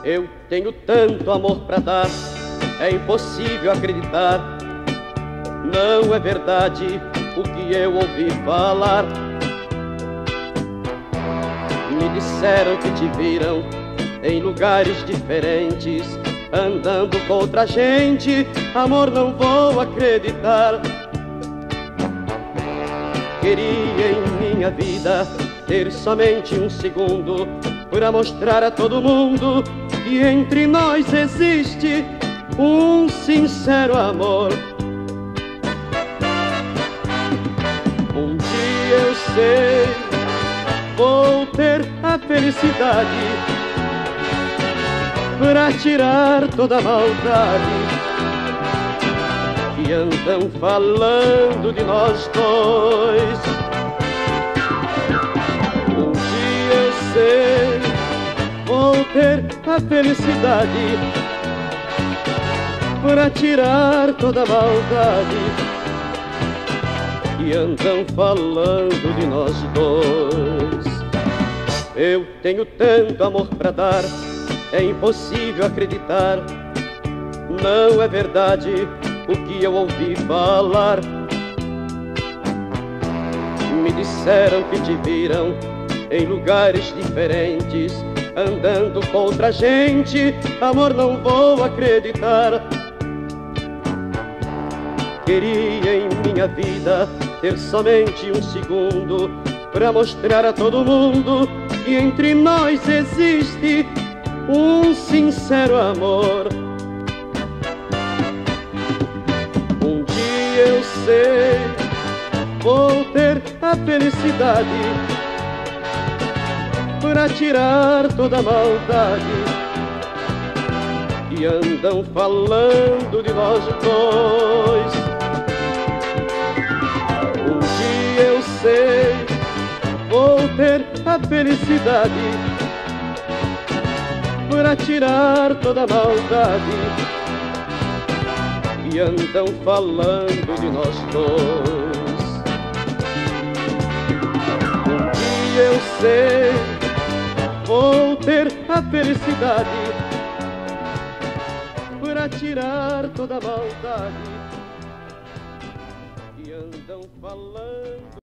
Eu tenho tanto amor pra dar, é impossível acreditar. Não é verdade o que eu ouvi falar. Me disseram que te viram em lugares diferentes, andando com outra gente. Amor, não vou acreditar. Queria em minha vida ter somente um segundo para mostrar a todo mundo que entre nós existe um sincero amor. Um dia eu sei, vou ter a felicidade para tirar toda a maldade que andam falando de nós dois. Um dia eu sei, vou ter a felicidade para tirar toda a maldade que andam falando de nós dois. Eu tenho tanto amor para dar, é impossível acreditar. Não é verdade o que eu ouvi falar. Me disseram que te viram em lugares diferentes, andando com outra gente. Amor, não vou acreditar. Queria em minha vida ter somente um segundo para mostrar a todo mundo que entre nós existe um sincero amor. Um dia eu sei, vou ter a felicidade para tirar toda a maldade que andam falando de nós dois. Um dia eu sei, vou ter a felicidade para tirar toda a maldade que andam falando de nós dois. Um dia eu sei, vou ter a felicidade para tirar toda a maldade que andam falando.